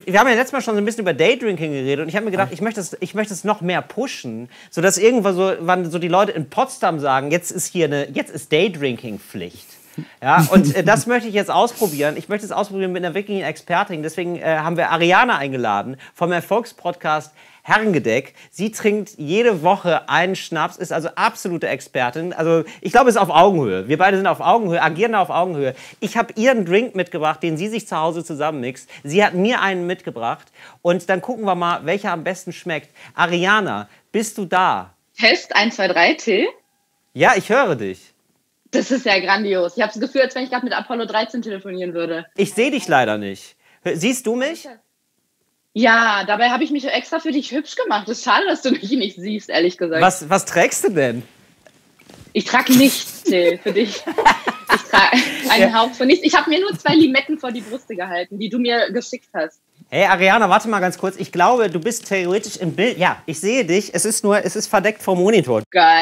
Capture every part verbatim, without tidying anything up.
Wir haben ja letztes Mal schon so ein bisschen über Daydrinking geredet und ich habe mir gedacht, ich möchte es, ich möchte es noch mehr pushen, sodass irgendwann so, wann so die Leute in Potsdam sagen, jetzt ist hier eine, jetzt ist Daydrinking Pflicht. Ja, und äh, das möchte ich jetzt ausprobieren. Ich möchte es ausprobieren mit einer wirklichen Expertin. Deswegen äh, haben wir Ariana eingeladen vom Erfolgspodcast Herrengedeck. Sie trinkt jede Woche einen Schnaps, ist also absolute Expertin. Also ich glaube, es ist auf Augenhöhe. Wir beide sind auf Augenhöhe, agieren auf Augenhöhe. Ich habe ihr einen Drink mitgebracht, den sie sich zu Hause zusammenmixt. Sie hat mir einen mitgebracht. Und dann gucken wir mal, welcher am besten schmeckt. Ariana, bist du da? Test eins, zwei, drei, Till? Ja, ich höre dich. Das ist ja grandios. Ich habe das Gefühl, als wenn ich gerade mit Apollo dreizehn telefonieren würde. Ich sehe dich leider nicht. Siehst du mich? Ja, dabei habe ich mich extra für dich hübsch gemacht. Es ist schade, dass du mich nicht siehst, ehrlich gesagt. Was, was trägst du denn? Ich trage nichts, Till, für dich. Ich trage einen ja. Hauch von nichts. Ich habe mir nur zwei Limetten vor die Brüste gehalten, die du mir geschickt hast. Hey Ariana, warte mal ganz kurz. Ich glaube, du bist theoretisch im Bild. Ja, ich sehe dich. Es ist nur, es ist verdeckt vom Monitor.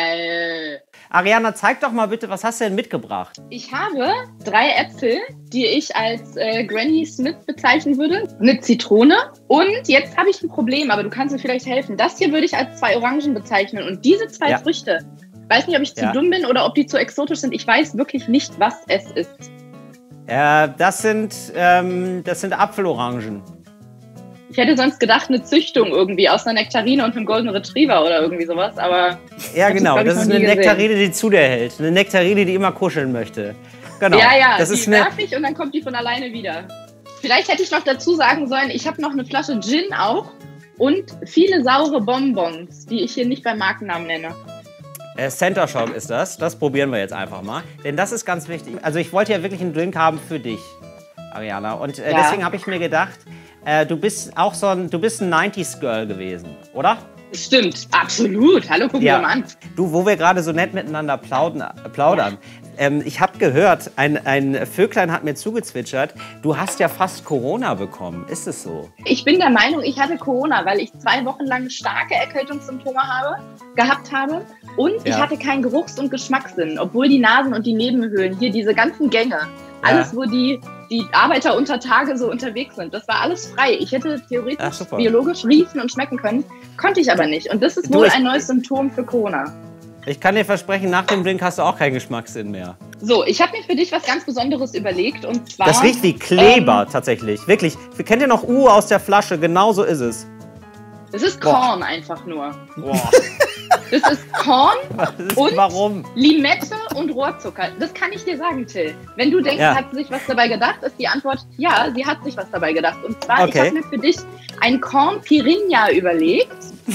Geil. Ariana, zeig doch mal bitte, was hast du denn mitgebracht? Ich habe drei Äpfel, die ich als äh, Granny Smith bezeichnen würde. Eine Zitrone. Und jetzt habe ich ein Problem, aber du kannst mir vielleicht helfen. Das hier würde ich als zwei Orangen bezeichnen. Und diese zwei ja. Früchte, ich weiß nicht, ob ich zu ja. dumm bin oder ob die zu exotisch sind. Ich weiß wirklich nicht, was es ist. Äh, das sind, ähm, das sind Apfelorangen. Ich hätte sonst gedacht, eine Züchtung irgendwie aus einer Nektarine und einem Golden Retriever oder irgendwie sowas, aber... Ja, genau, das, das ist eine Nektarine, die zu dir hält. Eine Nektarine, die immer kuscheln möchte. Genau. Ja, ja, das die ist eine... werf ich und dann kommt die von alleine wieder. Vielleicht hätte ich noch dazu sagen sollen, ich habe noch eine Flasche Gin auch und viele saure Bonbons, die ich hier nicht beim Markennamen nenne. Äh, Center Shock ist das. Das probieren wir jetzt einfach mal. Denn das ist ganz wichtig. Also ich wollte ja wirklich einen Drink haben für dich, Ariana. Und äh, ja. deswegen habe ich mir gedacht... Äh, du bist auch so ein, du bist ein neunziger Girl gewesen, oder? Stimmt, absolut. Hallo, guck ja. mir mal an. Du, wo wir gerade so nett miteinander plaudern, plaudern. Ähm, ich habe gehört, ein, ein Vöglein hat mir zugezwitschert, du hast ja fast Corona bekommen. Ist es so? Ich bin der Meinung, ich hatte Corona, weil ich zwei Wochen lang starke Erkältungssymptome habe, gehabt habe. Und ja. ich hatte keinen Geruchs- und Geschmackssinn, obwohl die Nasen und die Nebenhöhlen, hier diese ganzen Gänge, alles, ja. wo die, die Arbeiter unter Tage so unterwegs sind, das war alles frei. Ich hätte theoretisch Ach, biologisch riechen und schmecken können, konnte ich aber nicht. Und das ist wohl du, ein neues Symptom für Corona. Ich kann dir versprechen, nach dem Drink hast du auch keinen Geschmackssinn mehr. So, ich habe mir für dich was ganz Besonderes überlegt und zwar... Das riecht wie Kleber ähm, tatsächlich, wirklich. Kennt ihr noch U aus der Flasche? Genau so ist es. Es ist Korn Boah. einfach nur. Boah. Das ist Korn ist, und warum? Limette und Rohrzucker. Das kann ich dir sagen, Till. Wenn du denkst, ja. hat sie sich was dabei gedacht, ist die Antwort, ja, sie hat sich was dabei gedacht. Und zwar, okay. ich habe mir für dich ein Korn Pirinha überlegt,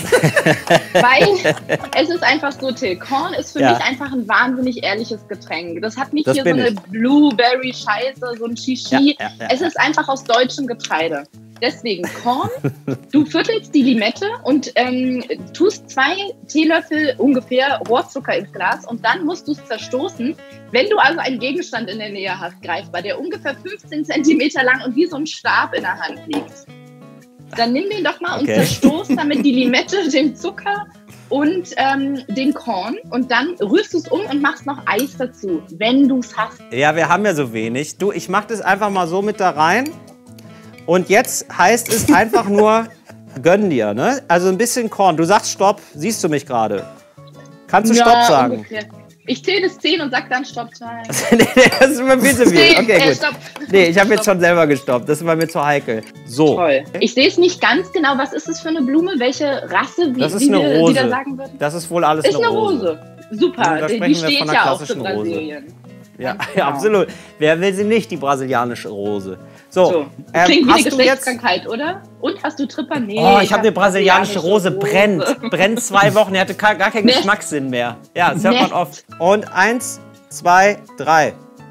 weil es ist einfach so, Till, Korn ist für ja. mich einfach ein wahnsinnig ehrliches Getränk. Das hat nicht das hier so eine Blueberry-Scheiße, so ein Shishi. Ja, ja, ja, es ist einfach aus deutschem Getreide. Deswegen Korn, du viertelst die Limette und ähm, tust zwei Teelöffel ungefähr Rohrzucker ins Glas und dann musst du es zerstoßen. Wenn du also einen Gegenstand in der Nähe hast, greifbar, der ungefähr fünfzehn Zentimeter lang und wie so ein Stab in der Hand liegt, dann nimm den doch mal okay. und zerstoß damit die Limette, den Zucker und ähm, den Korn und dann rührst du es um und machst noch Eis dazu, wenn du es hast. Ja, wir haben ja so wenig. Du, ich mach das einfach mal so mit da rein. Und jetzt heißt es einfach nur, gönn dir, ne? Also ein bisschen Korn. Du sagst Stopp, siehst du mich gerade? Kannst du ja, Stopp sagen? Ungefähr. Ich zähle bis zehn und sag dann Stopp. nee, nee, das ist mir viel zu viel. Okay, gut. Stopp. Nee, ich habe jetzt schon selber gestoppt. Das war mir zu heikel. So. Toll. Ich sehe es nicht ganz genau. Was ist das für eine Blume? Welche Rasse, wie, das ist wie eine wir Rose. wieder sagen würden? Das ist wohl alles ist eine Rose. Ist eine Rose. Super. Da die die steht von ja auch für Brasilien. Rose. Ja, genau. ja, absolut. Wer will sie nicht, die brasilianische Rose? So, so. Ähm, klingt wie eine Geschlechtskrankheit, oder? Und hast du Tripper? Nee. Oh, ich habe eine brasilianische Rose, Rose. Brennt. Brennt zwei Wochen, die hatte gar keinen Nett. Geschmackssinn mehr. Ja, das hört Nett. man oft. Und eins, zwei, drei.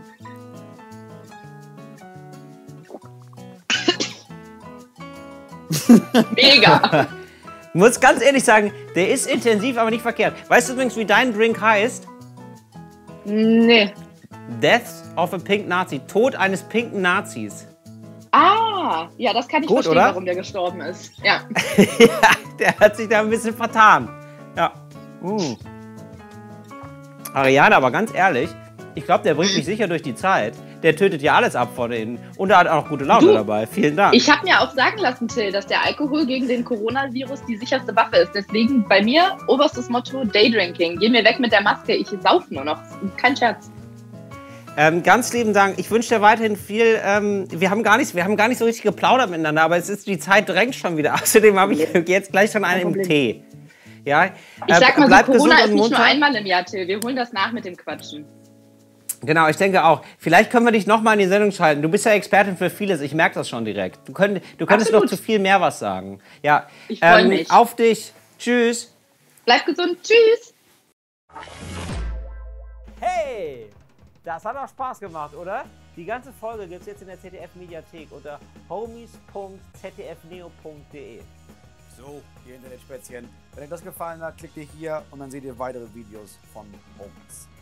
Mega. Ich muss ganz ehrlich sagen, der ist intensiv, aber nicht verkehrt. Weißt du übrigens, wie dein Drink heißt? Nee. Death of a Pink Nazi. Tod eines pinken Nazis. Ah, ja, das kann ich Gut, verstehen, oder? warum der gestorben ist. Ja. Ja, der hat sich da ein bisschen vertan. Ja. Uh. Ariane, aber ganz ehrlich, ich glaube, der bringt mich sicher durch die Zeit. der tötet ja alles ab von innen. Und er hat auch gute Laune du, dabei. Vielen Dank. Ich habe mir auch sagen lassen, Till, dass der Alkohol gegen den Coronavirus die sicherste Waffe ist. Deswegen bei mir oberstes Motto Daydrinking. Geh mir weg mit der Maske, ich sauf nur noch. Kein Scherz. Ähm, ganz lieben Dank. Ich wünsche dir weiterhin viel. Ähm, wir, haben gar nicht, wir haben gar nicht so richtig geplaudert miteinander, aber es ist, die Zeit drängt schon wieder. Außerdem habe ich jetzt gleich schon einen im Tee. Ja, ich sag mal bleib so, Corona gesund ist und nicht nur munter. einmal im Jahr, Till. Wir holen das nach mit dem Quatschen. Genau, ich denke auch. Vielleicht können wir dich noch mal in die Sendung schalten. Du bist ja Expertin für vieles. Ich merke das schon direkt. Du, könnt, du könntest Absolut. noch zu viel mehr was sagen. Ja, ich freue ähm, mich. Auf dich. Tschüss. Bleib gesund. Tschüss. Hey, das hat auch Spaß gemacht, oder? Die ganze Folge gibt es jetzt in der Z D F-Mediathek unter homies punkt z d f neo punkt de. So, ihr Internetspätzchen. Wenn euch das gefallen hat, klickt ihr hier und dann seht ihr weitere Videos von Homies.